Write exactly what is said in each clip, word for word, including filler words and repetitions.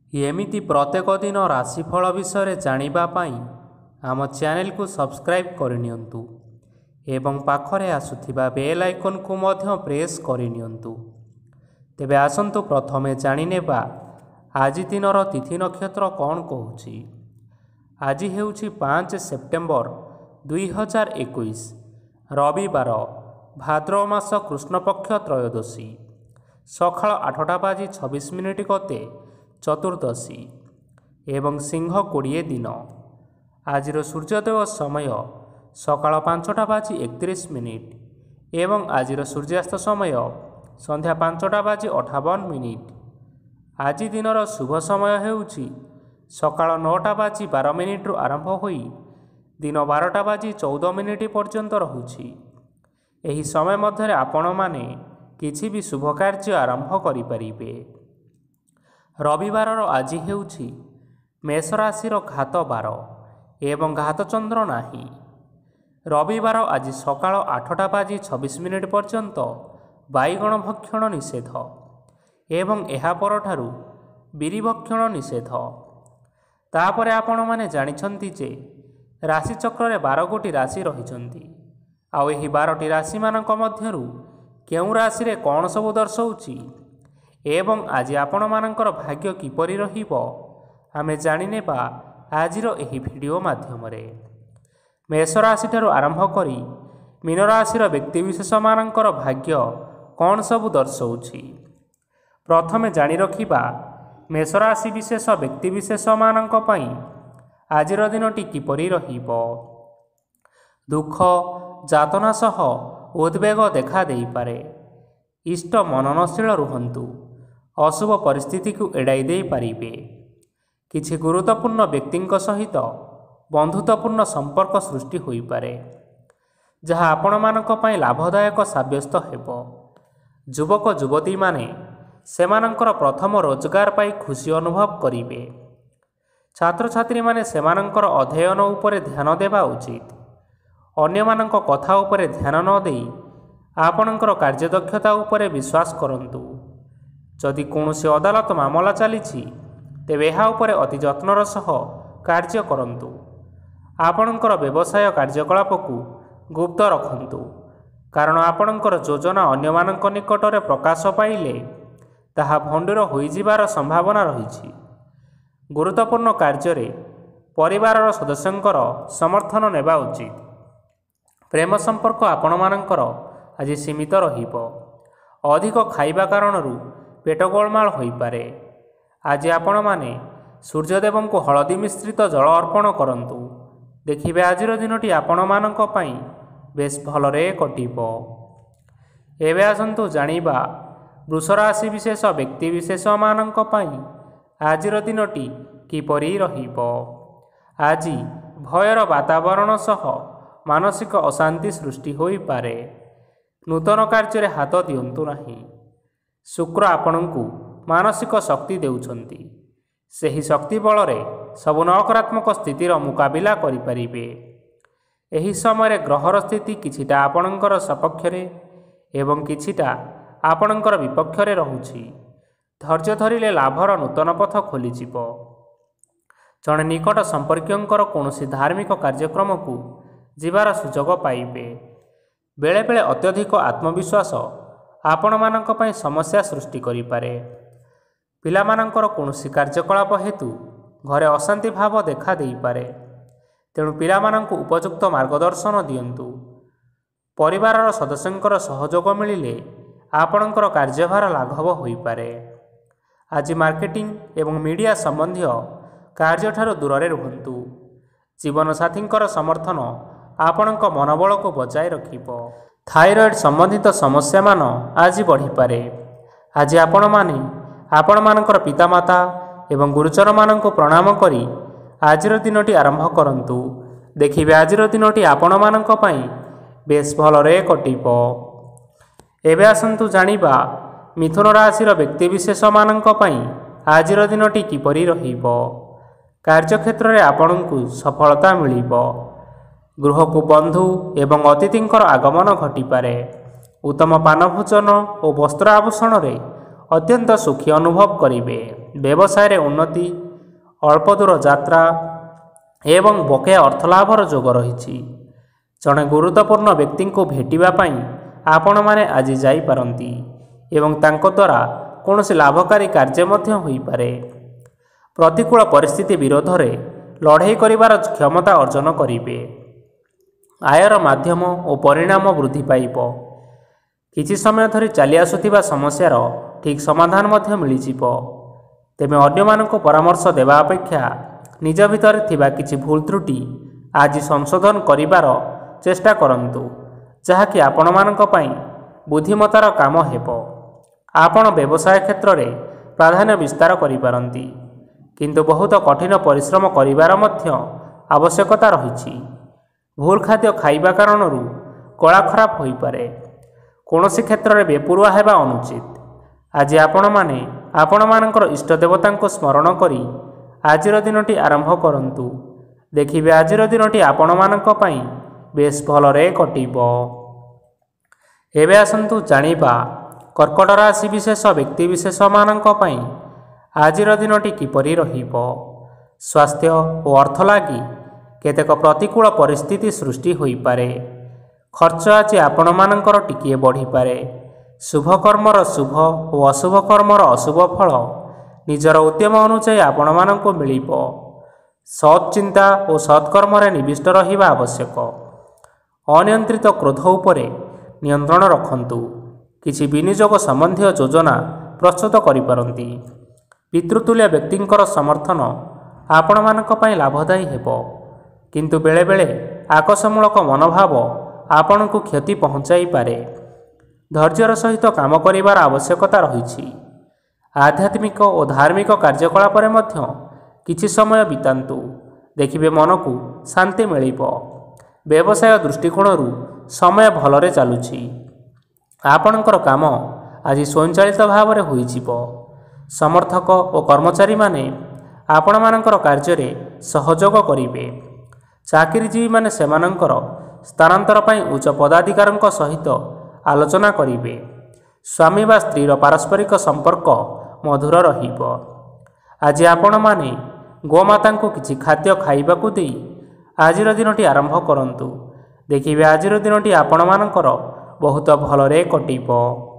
एमिति प्रत्येक दिन राशिफल विषय जानिबा पाई आम चैनल को सब्सक्राइब करनियंतु एवं पाखरे आसुथिबा बेल आइकन को मध्य प्रेस करनियंतु। तेबे आसंतु प्रथमे जानिनेबा आज दिनर तिथि नक्षत्र कौन कहूछि। आज हेउछि पाँच सेप्टेम्बर दुई हजार इक्कीस रविवार भाद्रव मास कृष्णपक्ष त्रयोदशी सकाळ आठटा बाजी छब्बीस मिनिट गते चतुर्दशी एवं सिंह कोड़े दिन। आज सूर्योदय समय सकाळ पांचटा बाजी एकतीस मिनिट एवं आज सूर्यास्त समय संध्या पांचटा बाजी अठावन मिनिट। आज दिनर शुभ समय हेउछि सकाळ नौटा बाजी बार मिनिट आरंभ होई दिन बारटा बाजी चौदह मिनिट पर्यंत रहुछि। एही समय मध्य आपण माने किछि भी शुभ कार्य आरंभ करि परिबे। रविवार आज हेउछि मेष राशि घात बार एवं घात चंद्र नाही। रविवार आज सकाळ आठटा बाजी छब्बीस मिनिट पर्यंत बैगण भक्षण निषेध एवं एहा परठारु बिरि भक्षण निषेध। तापरे आपण माने जानिछंती जे राशि चक्र रे बार गोटी राशि रहिछंती आउ एही बारटी राशि मानक मध्यरु केउ राशि रे कोन सब दर्शाउछि एवं आज आपण मानकर भाग्य किपरि रहिबो आमे जानिनेबा आजिरो एही भिडियो माध्यम रे। मेष राशि ठारू आरंभ करी मीन राशिर व्यक्तिविशेष मानकर भाग्य कौन सब दर्शाउछि। प्रथमे जानि रखिबा मेष राशि विशेष व्यक्तिविशेष मानक पई आजिर दिनटी किपरि रहिबो। दुख जातना सह उद्वेग देखा देई पारे। इष्ट मननशील रुहंतु। अशुभ परिस्थिति को एड़ाई दे पारिबे। किछि गुरुत्वपूर्ण व्यक्तिंक सहित बंधुत्वपूर्ण संपर्क सृष्टि होई पारे जहाँ आपण मानक पई लाभदायक साब्यस्त हेबो। युवक युवती माने सेमानंकर प्रथम रोजगार पाई खुशी अनुभव करिवे। छात्र छात्री माने सेमानंकर अध्ययन उपरे ध्यान देबा उचित। अन्य मानक कथा उपरे ध्यान न देई आपणकर कार्यदक्षता उपरे विश्वास करंतु। जदि कौनसी अदालत मामला चली तेबे एहा उपरे अति जत्नर सह कार्य करंतु। आपणकर व्यवसाय कार्यकलाप को गुप्त रखंतु कारण आपणकर योजना अन्य मानक निकटरे प्रकाश पाइले ताहा भंडूर होई जिबार संभावना रहिछि। गुरुत्वपूर्ण कार्य रे परिवारर सदस्यंकर समर्थन नेबा उचित। प्रेम संपर्क आपण मानकर आज सीमित रहिबो। अधिक खाइबा कारणरू पेट गोलमाल होई पारे। आज आपण माने सूर्यदेव को हलदी मिश्रित जल अर्पण करंतु। देखिबे आजिर दिनटी आपण मानक पई बेस भलरे कटिबो। एबे आसंतु जानिबा वृष राशि विशेष व्यक्ति विशेष मानक पई आजिर दिनटी किपरि रहिबो। आज भयर वातावरण सह मानसिक अशांति सृष्टि होई पारे। नूतन कार्य रे हाथ दियंतु नाही। शुक्र आपणଙ୍କୁ मानसिक शक्ति देउछंती। सेही शक्ति बल रे सब नकारात्मक स्थितिर मुकाबिला करि परिबे। एही समय ग्रहर स्थिति किछिटा आपणଙ୍କର सपक्षरे एवं किछिटा आपणଙ୍କର विपक्षरे रहुछि। धैर्य धरिले लाभर नूतन पथ खोली जिवो। जणे निकट संपर्कियंकर कोनोसी धार्मिक कार्यक्रम को जीवार सुजोग पाइबे। बेले बेले अत्यधिक आत्मविश्वास आपण मानक पई समस्या सृष्टि करि पारे। पिला मानकर कोनोसी कार्यकलाप हेतु घरे अशांति भाव देखा देई पारे। तेणु पिला मानक उपयुक्त मार्गदर्शन दियंतु। परिवारर सदस्यंकर सहयोग मिलिले आपणकर कार्यभार लाघव होई पारे। आज मार्केटिंग एवं मीडिया संबंधी कार्य ठारू दूर रुहंतु। जीवन साथींकर समर्थन आपणक मनोबल को बजाय रखिबो। थायरॉइड संबंधित समस्या मान आज बढ़ी पारे। आज आपण माने आपण मानकर पितामाता एवं गुरुजन मानक प्रणाम करी आजिर दिनटी आरंभ करंतु। देखिबे आजिर दिनटी आपण मानक पई बेस भलरे कटिबो। एबे आसंतु जानिबा मिथुन राशिर व्यक्तिविशेष मानक पई आजिर दिनटी किपरि रहिबो। कार्यक्षेत्र रे आपणଙ୍କୁ सफलता मिलिबो। गृह को बंधु एवं अतिथिंकर आगमन घटी पारे। उत्तम पान भोजन और वस्त्र आभूषण रे ଅତ୍ୟନ୍ତ ସୁଖୀ ଅନୁଭବ କରିବେ। ବ୍ୟବସାୟରେ ଉନ୍ନତି, ଅଳ୍ପ ଦୂର ଯାତ୍ରା ଏବଂ ବକେୟା ଅର୍ଥଲାଭର ଯୋଗ ରହିଛି। ଜଣେ ଗୁରୁତ୍ୱପୂର୍ଣ୍ଣ ବ୍ୟକ୍ତିଙ୍କୁ ଭେଟିବା ପାଇଁ ଆପଣମାନେ ଆଜି ଯାଇପାରନ୍ତି ଏବଂ ତାଙ୍କ ଦ୍ୱାରା କୌଣସି ଲାଭକାରୀ କାର୍ଯ୍ୟ ମଧ୍ୟ ହୋଇପାରେ। ପ୍ରତିକୂଳ ପରିସ୍ଥିତି ବିରୋଧରେ ଲଢ଼େଇ କରିବାର କ୍ଷମତା ଅର୍ଜନ କରିବେ। ଆୟର ମାଧ୍ୟମ ଓ ପରିଣାମ ବୃଦ୍ଧି ପାଇବ। କିଛି ସମୟ ଧରି ଚାଲି ଆସୁଥିବା ସମସ୍ୟାର ଠିକ୍ ସମାଧାନ ମଧ୍ୟ ମିଳିଯିବ। ତେବେ ଅନ୍ୟମାନଙ୍କୁ ପରାମର୍ଶ ଦେବା ଅପେକ୍ଷା ନିଜ ଭିତରେ ଥିବା କିଛି ଭୁଲ ତ୍ରୁଟି ଆଜି ସଂଶୋଧନ କରିବାର ଚେଷ୍ଟା କରନ୍ତୁ, ଯାହାକି ଆପଣମାନଙ୍କ ପାଇଁ ବୁଦ୍ଧିମତାର କାମ ହେବ। ଆପଣ ବ୍ୟବସାୟ କ୍ଷେତ୍ରରେ ପ୍ରାଧାନ୍ୟ ବିସ୍ତାର କରିପାରନ୍ତି, କିନ୍ତୁ ବହୁତ କଠିନ ପରିଶ୍ରମ କରିବାର ମଧ୍ୟ ଆବଶ୍ୟକତା ରହିଛି। ଭୁଲ ଖାଦ୍ୟ ଖାଇବା କାରଣରୁ ଗଳା ଖରାପ ହୋଇପାରେ। କୌଣସି କ୍ଷେତ୍ରରେ ବେପରୁଆ ହେବା ଅନୁଚିତ। ଆଜି ଆପଣମାନେ ଆପଣମାନଙ୍କର ଇଷ୍ଟ ଦେବତାଙ୍କୁ ସ୍ମରଣ କରି ଆଜିର ଦିନଟି ଆରମ୍ଭ କରନ୍ତୁ। ଦେଖିବେ ଆଜିର ଦିନଟି ଆପଣମାନଙ୍କ ପାଇଁ ବେଶ ଭଲରେ କଟିବ। ଏବେ ଆସନ୍ତୁ ଜାଣିବା କର୍କଟ ରାଶି ବିଶେଷ ବ୍ୟକ୍ତିବିଶେଷମାନଙ୍କ ପାଇଁ ଆଜିର ଦିନଟି କିପରି ରହିବ। ସ୍ୱାସ୍ଥ୍ୟ ଓ ଅର୍ଥ ଲାଗି କେତେକ ପ୍ରତିକୂଳ ପରିସ୍ଥିତି ସୃଷ୍ଟି ହୋଇପାରେ। ଖର୍ଚ୍ଚ ଆଜି ଆପଣମାନଙ୍କର ଟିକିଏ ବଢ଼ିପାରେ। ଶୁଭ କର୍ମର ଶୁଭ ଓ ଅଶୁଭ କର୍ମର ଅଶୁଭ ଫଳ ନିଜର ଉଦ୍ୟମ ଅନୁଯାୟୀ ଆପଣମାନଙ୍କୁ ମିଳିବ। ସତ୍ ଚିନ୍ତା ଓ ସତ୍କର୍ମରେ ନିବିଷ୍ଟ ରହିବା ଆବଶ୍ୟକ। ଅନିୟନ୍ତ୍ରିତ କ୍ରୋଧ ଉପରେ ନିୟନ୍ତ୍ରଣ ରଖନ୍ତୁ। କିଛି ବିନିଯୋଗ ସମ୍ବନ୍ଧୀୟ ଯୋଜନା ପ୍ରସ୍ତୁତ କରିପାରନ୍ତି। ପିତୃତୁଲ୍ୟ ବ୍ୟକ୍ତିଙ୍କର ସମର୍ଥନ ଆପଣମାନଙ୍କ ପାଇଁ ଲାଭଦାୟୀ ହେବ, କିନ୍ତୁ ବେଳେବେଳେ ଆକର୍ଷମୂଳକ ମନୋଭାବ ଆପଣଙ୍କୁ କ୍ଷତି ପହଞ୍ଚାଇପାରେ। ଧୈର୍ଯ୍ୟର ସହିତ କାମ କରିବାର ଆବଶ୍ୟକତା ରହିଛି। ଆଧ୍ୟାତ୍ମିକ ଓ ଧାର୍ମିକ କାର୍ଯ୍ୟକଳାପରେ ମଧ୍ୟ କିଛି ସମୟ ବିତାନ୍ତୁ। ଦେଖିବେ ମନକୁ ଶାନ୍ତି ମିଳିବ। ବ୍ୟବସାୟ ଦୃଷ୍ଟିକୋଣରୁ ସମୟ ଭଲରେ ଚାଲୁଛି। ଆପଣଙ୍କର କାମ ଆଜି ସ୍ୱୟଂଚାଳିତ ଭାବରେ ହୋଇଯିବ। ସମର୍ଥକ ଓ କର୍ମଚାରୀମାନେ ଆପଣମାନଙ୍କର କାର୍ଯ୍ୟରେ ସହଯୋଗ କରିବେ। ଚାକିରିଜୀବୀମାନେ ସେମାନଙ୍କର ସ୍ଥାନାନ୍ତର ପାଇଁ ଉଚ୍ଚ ପଦାଧିକାରୀଙ୍କ ସହିତ ଆଲୋଚନା କରିବେ। ସ୍ୱାମୀ ବା ସ୍ତ୍ରୀର ପାରସ୍ପରିକ ସମ୍ପର୍କ ମଧୁର ରହିବ। ଆଜି ଆପଣମାନେ ଗୋମାତାଙ୍କୁ କିଛି ଖାଦ୍ୟ ଖାଇବାକୁ ଦେଇ ଆଜିର ଦିନଟି ଆରମ୍ଭ କରନ୍ତୁ। ଦେଖିବେ ଆଜିର ଦିନଟି ଆପଣମାନଙ୍କର ବହୁତ ଭଲରେ କଟିବ।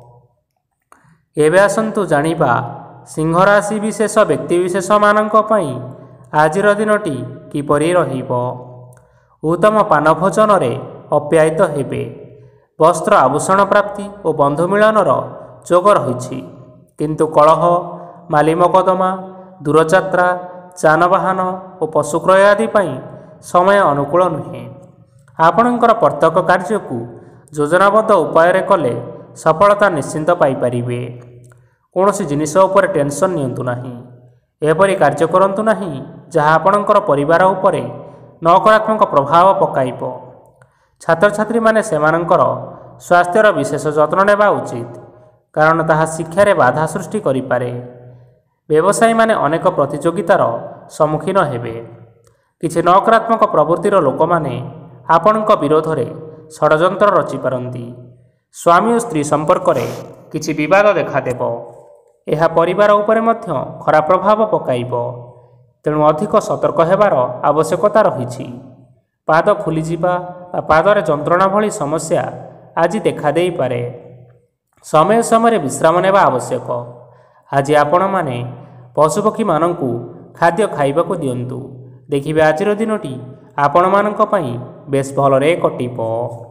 ଏବେ ଆସନ୍ତୁ ଜାଣିବା ସିଂହ ରାଶି ବିଶେଷ ବ୍ୟକ୍ତିବିଶେଷମାନଙ୍କ ପାଇଁ ଆଜିର ଦିନଟି କିପରି ରହିବ। ଉତ୍ତମ ପାନ ଭୋଜନରେ ଅପ୍ୟାୟିତ ହେବେ। ବସ୍ତ୍ର ଆଭୂଷଣ ପ୍ରାପ୍ତି ଓ ବନ୍ଧୁ ମିଳନର ଯୋଗ ରହିଛି, କିନ୍ତୁ କଳହ, ମାଲି ମକଦ୍ଦମା, ଦୂରଯାତ୍ରା, ଯାନବାହନ ଓ ପଶୁ କ୍ରୟ ଆଦି ପାଇଁ ସମୟ ଅନୁକୂଳ ନୁହେଁ। ଆପଣଙ୍କର ପ୍ରତ୍ୟେକ କାର୍ଯ୍ୟକୁ ଯୋଜନାବଦ୍ଧ ଉପାୟରେ କଲେ ସଫଳତା ନିଶ୍ଚିନ୍ତ ପାଇପାରିବେ। କୌଣସି ଜିନିଷ ଉପରେ ଟେନସନ୍ ନିଅନ୍ତୁ ନାହିଁ। ଏପରି କାର୍ଯ୍ୟ କରନ୍ତୁ ନାହିଁ ଯାହା ଆପଣଙ୍କର ପରିବାର ଉପରେ ନକାରାତ୍ମକ ପ୍ରଭାବ ପକାଇବ। ଛାତ୍ରଛାତ୍ରୀମାନେ ସେମାନଙ୍କର ସ୍ୱାସ୍ଥ୍ୟର ବିଶେଷ ଯତ୍ନ ନେବା ଉଚିତ, କାରଣ ତାହା ଶିକ୍ଷାରେ ବାଧା ସୃଷ୍ଟି କରିପାରେ। ବ୍ୟବସାୟୀମାନେ ଅନେକ ପ୍ରତିଯୋଗିତାର ସମ୍ମୁଖୀନ ହେବେ। କିଛି ନକାରାତ୍ମକ ପ୍ରବୃତ୍ତିର ଲୋକମାନେ ଆପଣଙ୍କ ବିରୋଧରେ ଷଡ଼ଯନ୍ତ୍ର ରଚିପାରନ୍ତି। ସ୍ୱାମୀ ଓ ସ୍ତ୍ରୀ ସମ୍ପର୍କରେ କିଛି ବିବାଦ ଦେଖାଦେବ। ଏହା ପରିବାର ଉପରେ ମଧ୍ୟ ଖରାପ ପ୍ରଭାବ ପକାଇବ। ତେଣୁ ଅଧିକ ସତର୍କ ହେବାର ଆବଶ୍ୟକତା ରହିଛି। ପାଦ ଫୁଲିଯିବା ବା ପାଦରେ ଯନ୍ତ୍ରଣା ଭଳି ସମସ୍ୟା ଆଜି ଦେଖାଦେଇପାରେ। ସମୟ ସମୟରେ ବିଶ୍ରାମ ନେବା ଆବଶ୍ୟକ। ଆଜି ଆପଣମାନେ ପଶୁପକ୍ଷୀମାନଙ୍କୁ ଖାଦ୍ୟ ଖାଇବାକୁ ଦିଅନ୍ତୁ। ଦେଖିବେ ଆଜିର ଦିନଟି ଆପଣମାନଙ୍କ ପାଇଁ ବେଶ ଭଲରେ କଟିବ।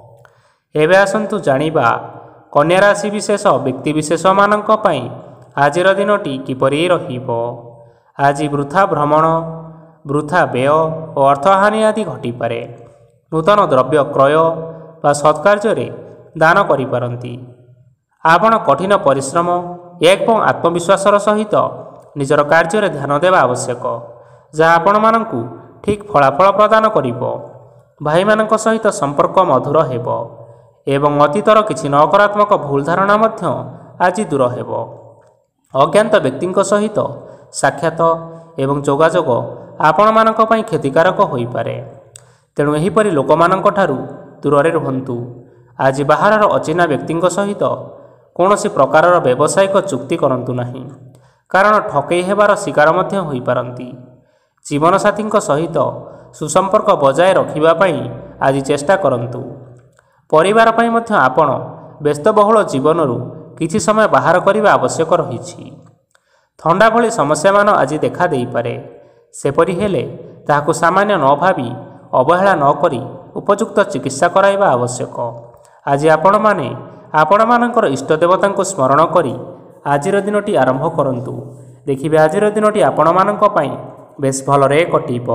ଏବେ ଆସନ୍ତୁ ଜାଣିବା କନ୍ୟା ରାଶି ବିଶେଷ ବ୍ୟକ୍ତିବିଶେଷମାନଙ୍କ ପାଇଁ ଆଜିର ଦିନଟି କିପରି ରହିବ। ଆଜି ବୃଥା ଭ୍ରମଣ, ବୃଥା ବ୍ୟୟ ଓ ଅର୍ଥହାନି ଆଦି ଘଟିପାରେ। ନୂତନ ଦ୍ରବ୍ୟ କ୍ରୟ ବା ସତ୍କାର୍ଯ୍ୟରେ ଦାନ କରିପାରନ୍ତି। ଆପଣ କଠିନ ପରିଶ୍ରମ ଏବଂ ଆତ୍ମବିଶ୍ୱାସର ସହିତ ନିଜର କାର୍ଯ୍ୟରେ ଧ୍ୟାନ ଦେବା ଆବଶ୍ୟକ, ଯାହା ଆପଣମାନଙ୍କୁ ଠିକ୍ ଫଳାଫଳ ପ୍ରଦାନ କରିବ। ଭାଇମାନଙ୍କ ସହିତ ସମ୍ପର୍କ ମଧୁର ହେବ ଏବଂ ଅତୀତର କିଛି ନକାରାତ୍ମକ ଭୁଲ ଧାରଣା ମଧ୍ୟ ଆଜି ଦୂର ହେବ। ଅଜ୍ଞାତ ବ୍ୟକ୍ତିଙ୍କ ସହିତ ସାକ୍ଷାତ ଏବଂ ଯୋଗାଯୋଗ ଆପଣମାନଙ୍କ ପାଇଁ କ୍ଷତିକାରକ ହୋଇପାରେ। ତେଣୁ ଏହିପରି ଲୋକମାନଙ୍କ ଠାରୁ ଦୂରରେ ରୁହନ୍ତୁ। ଆଜି ବାହାରର ଅଚିହ୍ନା ବ୍ୟକ୍ତିଙ୍କ ସହିତ କୌଣସି ପ୍ରକାରର ବ୍ୟବସାୟିକ ଚୁକ୍ତି କରନ୍ତୁ ନାହିଁ, କାରଣ ଠକେଇ ହେବାର ଶିକାର ମଧ୍ୟ ହୋଇପାରନ୍ତି। ଜୀବନସାଥୀଙ୍କ ସହିତ ସୁସମ୍ପର୍କ ବଜାୟ ରଖିବା ପାଇଁ ଆଜି ଚେଷ୍ଟା କରନ୍ତୁ। ପରିବାର ପାଇଁ ମଧ୍ୟ ଆପଣ ବ୍ୟସ୍ତବହୁଳ ଜୀବନରୁ କିଛି ସମୟ ବାହାର କରିବା ଆବଶ୍ୟକ ରହିଛି। ଥଣ୍ଡା ଭଳି ସମସ୍ୟାମାନ ଆଜି ଦେଖା ଦେଇପାରେ। ସେପରି ହେଲେ ତାହାକୁ ସାମାନ୍ୟ ନ ଭାବି ଅବହେଳା ନ କରି ଉପଯୁକ୍ତ ଚିକିତ୍ସା କରାଇବା ଆବଶ୍ୟକ। ଆଜି ଆପଣମାନେ ଆପଣମାନଙ୍କର ଇଷ୍ଟଦେବତାଙ୍କୁ ସ୍ମରଣ କରି ଆଜିର ଦିନଟି ଆରମ୍ଭ କରନ୍ତୁ। ଦେଖିବେ ଆଜିର ଦିନଟି ଆପଣମାନଙ୍କ ପାଇଁ ବେଶ ଭଲରେ କଟିବ।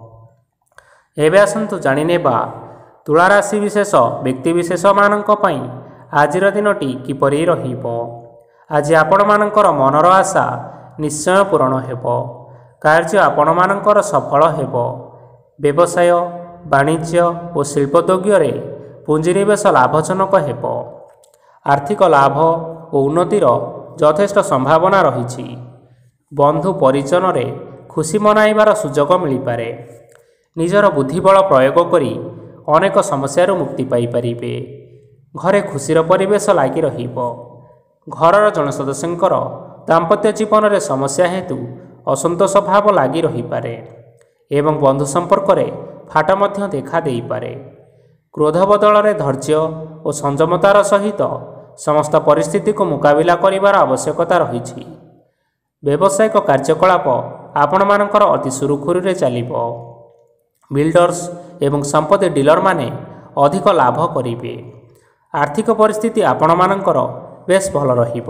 ଏବେ ଆସନ୍ତୁ ଜାଣିନେବା ତୁଳାରାଶି ବିଶେଷ ବ୍ୟକ୍ତିବିଶେଷମାନଙ୍କ ପାଇଁ ଆଜିର ଦିନଟି କିପରି ରହିବ। ଆଜି ଆପଣମାନଙ୍କର ମନର ଆଶା ନିଶ୍ଚୟ ପୂରଣ ହେବ। କାର୍ଯ୍ୟ ଆପଣମାନଙ୍କର ସଫଳ ହେବ। ବ୍ୟବସାୟ, ବାଣିଜ୍ୟ ଓ ଶିଳ୍ପୋଦ୍ୟୋଗରେ ପୁଞ୍ଜିନିବେଶ ଲାଭଜନକ ହେବ। ଆର୍ଥିକ ଲାଭ ଓ ଉନ୍ନତିର ଯଥେଷ୍ଟ ସମ୍ଭାବନା ରହିଛି। ବନ୍ଧୁ ପରିଜନରେ ଖୁସି ମନାଇବାର ସୁଯୋଗ ମିଳିପାରେ। ନିଜର ବୁଦ୍ଧିବଳ ପ୍ରୟୋଗ କରି ଅନେକ ସମସ୍ୟାରୁ ମୁକ୍ତି ପାଇପାରିବେ। ଘରେ ଖୁସିର ପରିବେଶ ଲାଗି ରହିବ। ଘରର ଜଣେ ସଦସ୍ୟଙ୍କର ଦାମ୍ପତ୍ୟ ଜୀବନରେ ସମସ୍ୟା ହେତୁ ଅସନ୍ତୋଷ ଭାବ ଲାଗି ରହିପାରେ ଏବଂ ବନ୍ଧୁ ସମ୍ପର୍କରେ ଫାଟ ମଧ୍ୟ ଦେଖା ଦେଇପାରେ। କ୍ରୋଧ ବଦଳରେ ଧୈର୍ଯ୍ୟ ଓ ସଂଯମତାର ସହିତ ସମସ୍ତ ପରିସ୍ଥିତିକୁ ମୁକାବିଲା କରିବାର ଆବଶ୍ୟକତା ରହିଛି। ବ୍ୟବସାୟିକ କାର୍ଯ୍ୟକଳାପ ଆପଣମାନଙ୍କର ଅତି ସୁରୁଖୁରୁରେ ଚାଲିବ। ବିଲ୍ଡର୍ସ ଏବଂ ସମ୍ପତ୍ତି ଡିଲରମାନେ ଅଧିକ ଲାଭ କରିବେ। ଆର୍ଥିକ ପରିସ୍ଥିତି ଆପଣମାନଙ୍କର ବେଶ ଭଲ ରହିବ।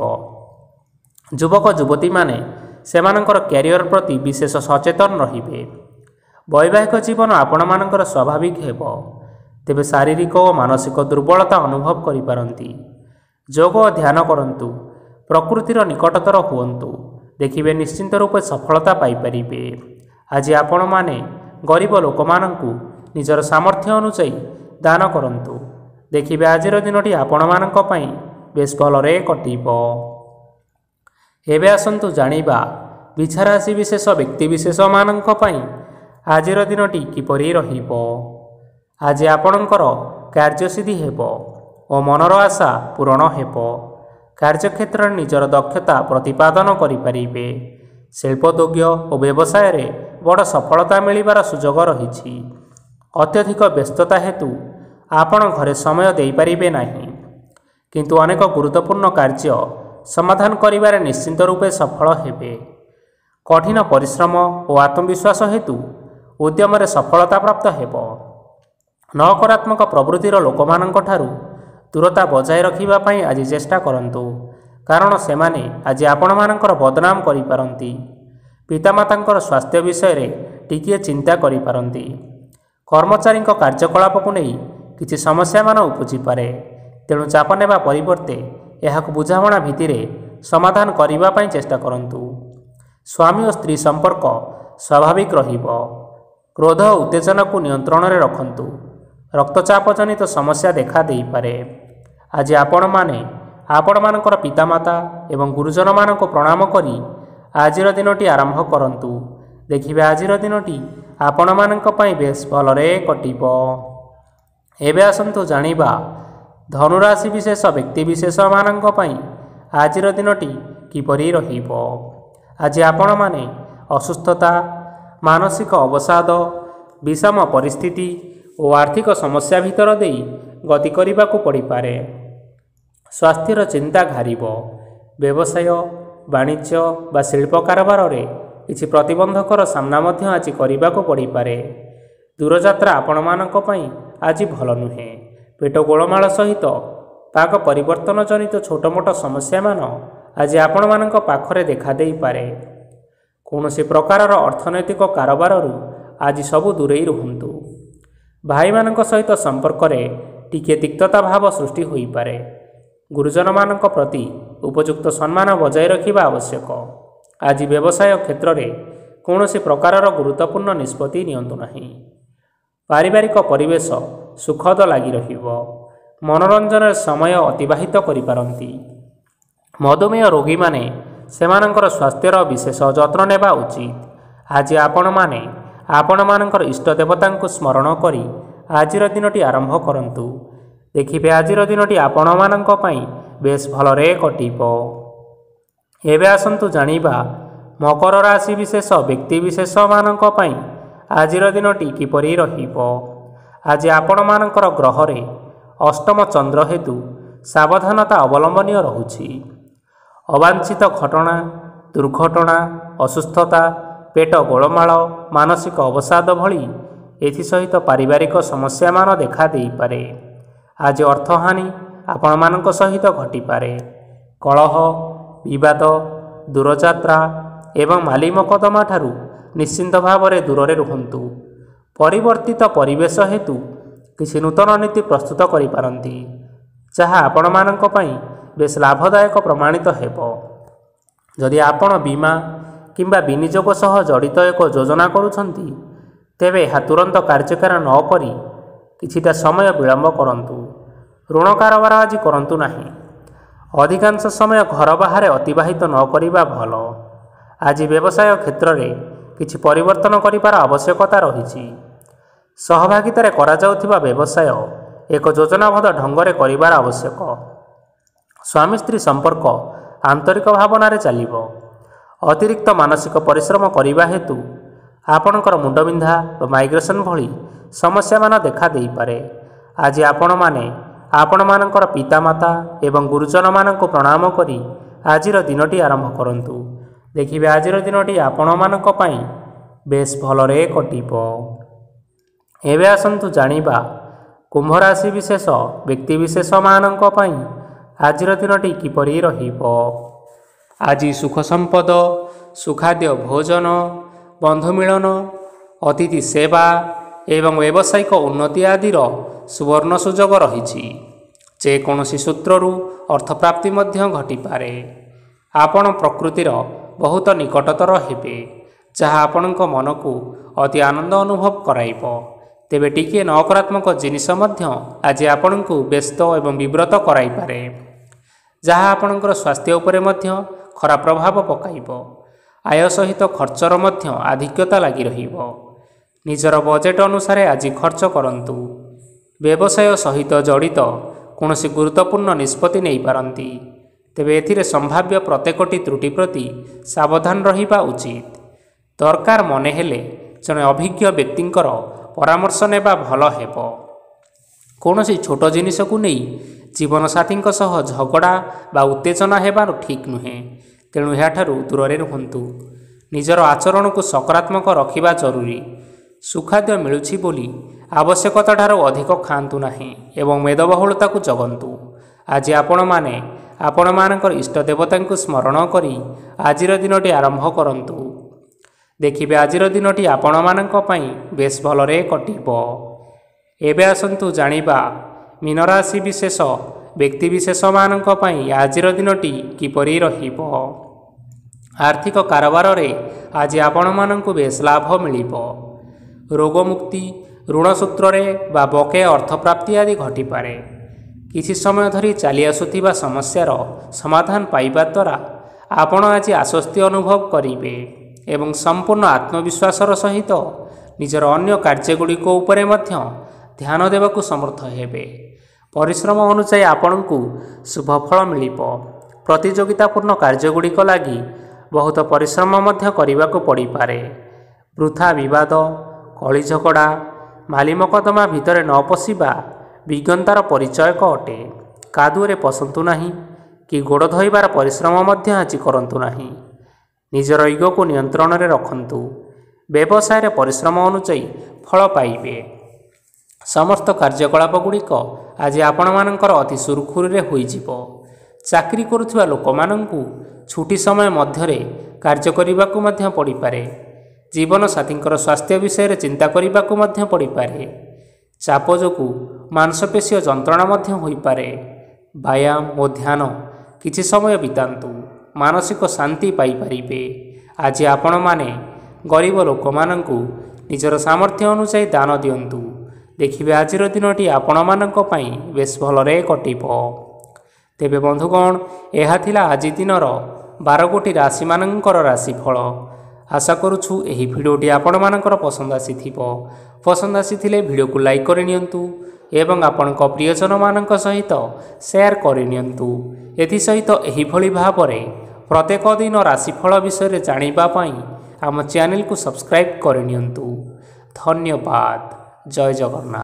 ଯୁବକ ଯୁବତୀମାନେ ସେମାନଙ୍କର କ୍ୟାରିୟର ପ୍ରତି ବିଶେଷ ସଚେତନ ରହିବେ। ବୈବାହିକ ଜୀବନ ଆପଣମାନଙ୍କର ସ୍ୱାଭାବିକ ହେବ। ତେବେ ଶାରୀରିକ ଓ ମାନସିକ ଦୁର୍ବଳତା ଅନୁଭବ କରିପାରନ୍ତି। ଯୋଗ ଓ ଧ୍ୟାନ କରନ୍ତୁ। ପ୍ରକୃତିର ନିକଟତର ହୁଅନ୍ତୁ। ଦେଖିବେ ନିଶ୍ଚିନ୍ତ ରୂପେ ସଫଳତା ପାଇପାରିବେ। ଆଜି ଆପଣମାନେ ଗରିବ ଲୋକମାନଙ୍କୁ ନିଜର ସାମର୍ଥ୍ୟ ଅନୁଯାୟୀ ଦାନ କରନ୍ତୁ। ଦେଖିବେ ଆଜିର ଦିନଟି ଆପଣମାନଙ୍କ ପାଇଁ ବେଶ ଭଲରେ କଟିବ। ଏବେ ଆସନ୍ତୁ ଜାଣିବା ବିଛାରାଶି ବିଶେଷ ବ୍ୟକ୍ତିବିଶେଷମାନଙ୍କ ପାଇଁ ଆଜିର ଦିନଟି କିପରି ରହିବ। ଆଜି ଆପଣଙ୍କର କାର୍ଯ୍ୟସିଦ୍ଧି ହେବ ଓ ମନର ଆଶା ପୂରଣ ହେବ। କାର୍ଯ୍ୟକ୍ଷେତ୍ରରେ ନିଜର ଦକ୍ଷତା ପ୍ରତିପାଦନ କରିପାରିବେ। ଶିଳ୍ପୋଦ୍ୟୋଗ ଓ ବ୍ୟବସାୟରେ ବଡ଼ ସଫଳତା ମିଳିବାର ସୁଯୋଗ ରହିଛି। ଅତ୍ୟଧିକ ବ୍ୟସ୍ତତା ହେତୁ ଆପଣ ଘରେ ସମୟ ଦେଇପାରିବେ ନାହିଁ, କିନ୍ତୁ ଅନେକ ଗୁରୁତ୍ୱପୂର୍ଣ୍ଣ କାର୍ଯ୍ୟ ସମାଧାନ କରିବାରେ ନିଶ୍ଚିନ୍ତ ରୂପେ ସଫଳ ହେବେ। କଠିନ ପରିଶ୍ରମ ଓ ଆତ୍ମବିଶ୍ୱାସ ହେତୁ ଉଦ୍ୟମରେ ସଫଳତା ପ୍ରାପ୍ତ ହେବ। ନକାରାତ୍ମକ ପ୍ରବୃତ୍ତିର ଲୋକମାନଙ୍କଠାରୁ ଦୂରତା ବଜାୟ ରଖିବା ପାଇଁ ଆଜି ଚେଷ୍ଟା କରନ୍ତୁ, କାରଣ ସେମାନେ ଆଜି ଆପଣମାନଙ୍କର ବଦନାମ କରିପାରନ୍ତି। ପିତାମାତାଙ୍କର ସ୍ୱାସ୍ଥ୍ୟ ବିଷୟରେ ଟିକିଏ ଚିନ୍ତା କରିପାରନ୍ତି। କର୍ମଚାରୀଙ୍କ କାର୍ଯ୍ୟକଳାପକୁ ନେଇ କିଛି ସମସ୍ୟାମାନ ଉପୁଜିପାରେ। ତେଣୁ ଚାପ ନେବା ପରିବର୍ତ୍ତେ ଏହାକୁ ବୁଝାମଣା ଭିତ୍ତିରେ ସମାଧାନ କରିବା ପାଇଁ ଚେଷ୍ଟା କରନ୍ତୁ। ସ୍ୱାମୀ ଓ ସ୍ତ୍ରୀ ସମ୍ପର୍କ ସ୍ୱାଭାବିକ ରହିବ। କ୍ରୋଧ ଓ ଉତ୍ତେଜନାକୁ ନିୟନ୍ତ୍ରଣରେ ରଖନ୍ତୁ। ରକ୍ତଚାପ ଜନିତ ସମସ୍ୟା ଦେଖା ଦେଇପାରେ। ଆଜି ଆପଣମାନେ ଆପଣମାନଙ୍କର ପିତାମାତା ଏବଂ ଗୁରୁଜନମାନଙ୍କୁ ପ୍ରଣାମ କରି ଆଜିର ଦିନଟି ଆରମ୍ଭ କରନ୍ତୁ। ଦେଖିବେ ଆଜିର ଦିନଟି ଆପଣମାନଙ୍କ ପାଇଁ ବେଶ ଭଲରେ କଟିବ। ଏବେ ଆସନ୍ତୁ ଜାଣିବା ଧନୁରାଶି ବିଶେଷ ବ୍ୟକ୍ତିବିଶେଷମାନଙ୍କ ପାଇଁ ଆଜିର ଦିନଟି କିପରି ରହିବ। ଆଜି ଆପଣମାନେ ଅସୁସ୍ଥତା, ମାନସିକ ଅବସାଦ, ବିଷମ ପରିସ୍ଥିତି ଓ ଆର୍ଥିକ ସମସ୍ୟା ଭିତର ଦେଇ ଗତି କରିବାକୁ ପଡ଼ିପାରେ। ସ୍ୱାସ୍ଥ୍ୟର ଚିନ୍ତା ଘାରିବ। ବ୍ୟବସାୟ, ବାଣିଜ୍ୟ ବା ଶିଳ୍ପ କାରବାରରେ କିଛି ପ୍ରତିବନ୍ଧକର ସାମ୍ନା ମଧ୍ୟ ଆଜି କରିବାକୁ ପଡ଼ିପାରେ। ଦୂରଯାତ୍ରା ଆପଣମାନଙ୍କ ପାଇଁ ଆଜି ଭଲ ନୁହେଁ। ପେଟ ଗୋଳମାଳ ସହିତ ପାଗ ପରିବର୍ତ୍ତନ ଜନିତ ଛୋଟମୋଟ ସମସ୍ୟାମାନ ଆଜି ଆପଣମାନଙ୍କ ପାଖରେ ଦେଖା ଦେଇପାରେ। କୌଣସି ପ୍ରକାରର ଅର୍ଥନୈତିକ କାରବାରରୁ ଆଜି ସବୁ ଦୂରେଇ ରୁହନ୍ତୁ। ଭାଇମାନଙ୍କ ସହିତ ସମ୍ପର୍କରେ ଟିକିଏ ତିକ୍ତତା ଭାବ ସୃଷ୍ଟି ହୋଇପାରେ। ଗୁରୁଜନମାନଙ୍କ ପ୍ରତି ଉପଯୁକ୍ତ ସମ୍ମାନ ବଜାୟ ରଖିବା ଆବଶ୍ୟକ। ଆଜି ବ୍ୟବସାୟ କ୍ଷେତ୍ରରେ କୌଣସି ପ୍ରକାରର ଗୁରୁତ୍ୱପୂର୍ଣ୍ଣ ନିଷ୍ପତ୍ତି ନିଅନ୍ତୁ ନାହିଁ। ପାରିବାରିକ ପରିବେଶ ସୁଖଦ ଲାଗି ରହିବ। ମନୋରଞ୍ଜନରେ ସମୟ ଅତିବାହିତ କରିପାରନ୍ତି। ମଧୁମେହ ରୋଗୀମାନେ ସେମାନଙ୍କର ସ୍ୱାସ୍ଥ୍ୟର ବିଶେଷ ଯତ୍ନ ନେବା ଉଚିତ। ଆଜି ଆପଣମାନେ ଆପଣମାନଙ୍କର ଇଷ୍ଟଦେବତାଙ୍କୁ ସ୍ମରଣ କରି ଆଜିର ଦିନଟି ଆରମ୍ଭ କରନ୍ତୁ। ଦେଖିବେ ଆଜିର ଦିନଟି ଆପଣମାନଙ୍କ ପାଇଁ ବେଶ ଭଲରେ କଟିବ। ଏବେ ଆସନ୍ତୁ ଜାଣିବା ମକର ରାଶି ବିଶେଷ ବ୍ୟକ୍ତିବିଶେଷମାନଙ୍କ ପାଇଁ ଆଜିର ଦିନଟି କିପରି ରହିବ। ଆଜି ଆପଣମାନଙ୍କର ଗ୍ରହରେ ଅଷ୍ଟମ ଚନ୍ଦ୍ର ହେତୁ ସାବଧାନତା ଅବଲମ୍ବନୀୟ ରହୁଛି। ଅବାଞ୍ଛିତ ଘଟଣା, ଦୁର୍ଘଟଣା, ଅସୁସ୍ଥତା, ପେଟ ଗୋଳମାଳ, ମାନସିକ ଅବସାଦ ଭଳି ଏଥିସହିତ ପାରିବାରିକ ସମସ୍ୟାମାନ ଦେଖା ଦେଇପାରେ। ଆଜି ଅର୍ଥହାନି ଆପଣମାନଙ୍କ ସହିତ ଘଟିପାରେ। କଳହ, ବିବାଦ, ଦୂରଯାତ୍ରା ଏବଂ ମାଲି ମକଦ୍ଦମା ଠାରୁ ନିଶ୍ଚିନ୍ତ ଭାବରେ ଦୂରରେ ରୁହନ୍ତୁ। ପରିବର୍ତ୍ତିତ ପରିବେଶ ହେତୁ କିଛି ନୂତନ ନୀତି ପ୍ରସ୍ତୁତ କରିପାରନ୍ତି, ଯାହା ଆପଣମାନଙ୍କ ପାଇଁ ବେଶ ଲାଭଦାୟକ ପ୍ରମାଣିତ ହେବ। ଯଦି ଆପଣ ବୀମା କିମ୍ବା ବିନିଯୋଗ ସହ ଜଡ଼ିତ ଏକ ଯୋଜନା କରୁଛନ୍ତି, ତେବେ ଏହା ତୁରନ୍ତ କାର୍ଯ୍ୟକାରୀ ନ କରି କିଛିଟା ସମୟ ବିଳମ୍ବ କରନ୍ତୁ। ଋଣ କାରବାର ଆଜି କରନ୍ତୁ ନାହିଁ। ଅଧିକାଂଶ ସମୟ ଘର ବାହାରେ ଅତିବାହିତ ନ କରିବା ଭଲ। ଆଜି ବ୍ୟବସାୟ କ୍ଷେତ୍ରରେ କିଛି ପରିବର୍ତ୍ତନ କରିବାର ଆବଶ୍ୟକତା ରହିଛି। ସହଭାଗିତାରେ କରାଯାଉଥିବା ବ୍ୟବସାୟ ଏକ ଯୋଜନାବଦ୍ଧ ଢଙ୍ଗରେ କରିବାର ଆବଶ୍ୟକ। ସ୍ୱାମୀ ସ୍ତ୍ରୀ ସମ୍ପର୍କ ଆନ୍ତରିକ ଭାବନାରେ ଚାଲିବ। ଅତିରିକ୍ତ ମାନସିକ ପରିଶ୍ରମ କରିବା ହେତୁ ଆପଣଙ୍କର ମୁଣ୍ଡବିନ୍ଧା ବା ମାଇଗ୍ରେସନ୍ ଭଳି ସମସ୍ୟାମାନ ଦେଖା ଦେଇପାରେ। ଆଜି ଆପଣମାନେ ଆପଣମାନଙ୍କର ପିତାମାତା ଏବଂ ଗୁରୁଜନମାନଙ୍କୁ ପ୍ରଣାମ କରି ଆଜିର ଦିନଟି ଆରମ୍ଭ କରନ୍ତୁ। ଦେଖିବେ ଆଜିର ଦିନଟି ଆପଣମାନଙ୍କ ପାଇଁ ବେଶ ଭଲରେ କଟିବ। ଏବେ ଆସନ୍ତୁ ଜାଣିବା କୁମ୍ଭ ରାଶି ବିଶେଷ ବ୍ୟକ୍ତିବିଶେଷମାନଙ୍କ ପାଇଁ ଆଜିର ଦିନଟି କିପରି ରହିବ। ଆଜି ସୁଖ ସମ୍ପଦ, ସୁଖାଦ୍ୟ ଭୋଜନ, ବନ୍ଧୁ ମିଳନ, ଅତିଥି ସେବା ଏବଂ ବ୍ୟବସାୟିକ ଉନ୍ନତି ଆଦିର ସୁବର୍ଣ୍ଣ ସୁଯୋଗ ରହିଛି। ଯେକୌଣସି ସୂତ୍ରରୁ ଅର୍ଥପ୍ରାପ୍ତି ମଧ୍ୟ ଘଟିପାରେ। ଆପଣ ପ୍ରକୃତିର ବହୁତ ନିକଟତର ହେବେ, ଯାହା ଆପଣଙ୍କ ମନକୁ ଅତି ଆନନ୍ଦ ଅନୁଭବ କରାଇବ। ତେବେ ଟିକିଏ ନକାରାତ୍ମକ ଜିନିଷ ମଧ୍ୟ ଆଜି ଆପଣଙ୍କୁ ବ୍ୟସ୍ତ ଏବଂ ବିବ୍ରତ କରାଇପାରେ, ଯାହା ଆପଣଙ୍କର ସ୍ୱାସ୍ଥ୍ୟ ଉପରେ ମଧ୍ୟ ଖରାପ ପ୍ରଭାବ ପକାଇବ। ଆୟ ସହିତ ଖର୍ଚ୍ଚର ମଧ୍ୟ ଆଧିକ୍ୟତା ଲାଗି ରହିବ। ନିଜର ବଜେଟ୍ ଅନୁସାରେ ଆଜି ଖର୍ଚ୍ଚ କରନ୍ତୁ। ବ୍ୟବସାୟ ସହିତ ଜଡ଼ିତ କୌଣସି ଗୁରୁତ୍ୱପୂର୍ଣ୍ଣ ନିଷ୍ପତ୍ତି ନେଇପାରନ୍ତି, ତେବେ ଏଥିରେ ସମ୍ଭାବ୍ୟ ପ୍ରତ୍ୟେକଟି ତ୍ରୁଟି ପ୍ରତି ସାବଧାନ ରହିବା ଉଚିତ। ଦରକାର ମନେ ହେଲେ ଜଣେ ଅଭିଜ୍ଞ ବ୍ୟକ୍ତିଙ୍କର ପରାମର୍ଶ ନେବା ଭଲ ହେବ। କୌଣସି ଛୋଟ ଜିନିଷକୁ ନେଇ ଜୀବନସାଥୀଙ୍କ ସହ ଝଗଡ଼ା ବା ଉତ୍ତେଜନା ହେବାରୁ ଠିକ୍ ନୁହେଁ, ତେଣୁ ଏହାଠାରୁ ଦୂରରେ ରୁହନ୍ତୁ। ନିଜର ଆଚରଣକୁ ସକାରାତ୍ମକ ରଖିବା ଜରୁରୀ। ସୁଖାଦ୍ୟ ମିଳୁଛି ବୋଲି ଆବଶ୍ୟକତାଠାରୁ ଅଧିକ ଖାଆନ୍ତୁ ନାହିଁ ଏବଂ ମେଦବହୁଳତାକୁ ଜଗନ୍ତୁ। ଆଜି ଆପଣମାନେ ଆପଣମାନଙ୍କର ଇଷ୍ଟ ଦେବତାଙ୍କୁ ସ୍ମରଣ କରି ଆଜିର ଦିନଟି ଆରମ୍ଭ କରନ୍ତୁ। ଦେଖିବେ ଆଜିର ଦିନଟି ଆପଣମାନଙ୍କ ପାଇଁ ବେଶ ଭଲରେ କଟିବ। ଏବେ ଆସନ୍ତୁ ଜାଣିବା ମୀନରାଶି ବିଶେଷ ବ୍ୟକ୍ତିବିଶେଷମାନଙ୍କ ପାଇଁ ଆଜିର ଦିନଟି କିପରି ରହିବ। ଆର୍ଥିକ କାରବାରରେ ଆଜି ଆପଣମାନଙ୍କୁ ବେଶ ଲାଭ ମିଳିବ। ରୋଗମୁକ୍ତି, ଋଣ ସୂତ୍ରରେ ବା ବକେୟା ଅର୍ଥପ୍ରାପ୍ତି ଆଦି ଘଟିପାରେ। କିଛି ସମୟ ଧରି ଚାଲି ଆସୁଥିବା ସମସ୍ୟାର ସମାଧାନ ପାଇବା ଦ୍ୱାରା ଆପଣ ଆଜି ଆଶ୍ୱସ୍ତି ଅନୁଭବ କରିବେ ଏବଂ ସମ୍ପୂର୍ଣ୍ଣ ଆତ୍ମବିଶ୍ୱାସର ସହିତ ନିଜର ଅନ୍ୟ କାର୍ଯ୍ୟଗୁଡ଼ିକ ଉପରେ ମଧ୍ୟ ଧ୍ୟାନ ଦେବାକୁ ସମର୍ଥ ହେବେ। ପରିଶ୍ରମ ଅନୁଯାୟୀ ଆପଣଙ୍କୁ ଶୁଭ ଫଳ ମିଳିବ। ପ୍ରତିଯୋଗିତାପୂର୍ଣ୍ଣ କାର୍ଯ୍ୟଗୁଡ଼ିକ ଲାଗି ବହୁତ ପରିଶ୍ରମ ମଧ୍ୟ କରିବାକୁ ପଡ଼ିପାରେ। ବୃଥା ବିବାଦ, କଳି ଝଗଡ଼ା, ମାଲି ମକଦ୍ଦମା ଭିତରେ ନ ପଶିବା ବିଜ୍ଞତାର ପରିଚୟକ ଅଟେ। କାଦୁଅରେ ପଶନ୍ତୁ ନାହିଁ କି ଗୋଡ଼ ଧୋଇବାର ପରିଶ୍ରମ ମଧ୍ୟ ଆଜି କରନ୍ତୁ ନାହିଁ। ନିଜର ଇଗୋକୁ ନିୟନ୍ତ୍ରଣରେ ରଖନ୍ତୁ। ବ୍ୟବସାୟରେ ପରିଶ୍ରମ ଅନୁଯାୟୀ ଫଳ ପାଇବେ। ସମସ୍ତ କାର୍ଯ୍ୟକଳାପ ଗୁଡ଼ିକ ଆଜି ଆପଣମାନଙ୍କର ଅତି ସୁରୁଖୁରୁରେ ହୋଇଯିବ। ଚାକିରି କରୁଥିବା ଲୋକମାନଙ୍କୁ ଛୁଟି ସମୟ ମଧ୍ୟରେ କାର୍ଯ୍ୟ କରିବାକୁ ମଧ୍ୟ ପଡ଼ିପାରେ। ଜୀବନସାଥୀଙ୍କର ସ୍ୱାସ୍ଥ୍ୟ ବିଷୟରେ ଚିନ୍ତା କରିବାକୁ ମଧ୍ୟ ପଡ଼ିପାରେ। ଚାପ ଯୋଗୁଁ ମାଂସପେଶୀୟ ଯନ୍ତ୍ରଣା ମଧ୍ୟ ହୋଇପାରେ। ବ୍ୟାୟାମ ଓ ଧ୍ୟାନ କିଛି ସମୟ ବିତାନ୍ତୁ, ମାନସିକ ଶାନ୍ତି ପାଇପାରିବେ। ଆଜି ଆପଣମାନେ ଗରିବ ଲୋକମାନଙ୍କୁ ନିଜର ସାମର୍ଥ୍ୟ ଅନୁଯାୟୀ ଦାନ ଦିଅନ୍ତୁ। ଦେଖିବେ ଆଜିର ଦିନଟି ଆପଣମାନଙ୍କ ପାଇଁ ବେଶ ଭଲରେ କଟିବ। ତେବେ ବନ୍ଧୁଗଣ, ଏହା ଥିଲା ଆଜି ଦିନର ବାର ଗୋଟି ରାଶିମାନଙ୍କର ରାଶିଫଳ। आशा करुछु एही भिडियोटी आपणमानଙ୍କର पसंद आसीथिବ। पसंद आसीथिले भिडियोକୁ लाइक କରିनियନ୍ତୁ ଏବଂ ଆପଣଙ୍କ ପ୍ରିୟଜନମାନଙ୍କ ସହିତ ସେୟାର କରିନିୟନ୍ତୁ। ଏଥିସହିତ ଏହିଭଳି ଭାବରେ ପ୍ରତ୍ୟେକ ଦିନ ରାଶିଫଳ ବିଷୟରେ ଜାଣିବା ପାଇଁ ଆମ ଚ୍ୟାନେଲକୁ ସବସ୍କ୍ରାଇବ୍ କରିନିୟନ୍ତୁ। ଧନ୍ୟବାଦ। ଜୟ ଜଗନ୍ନାଥ।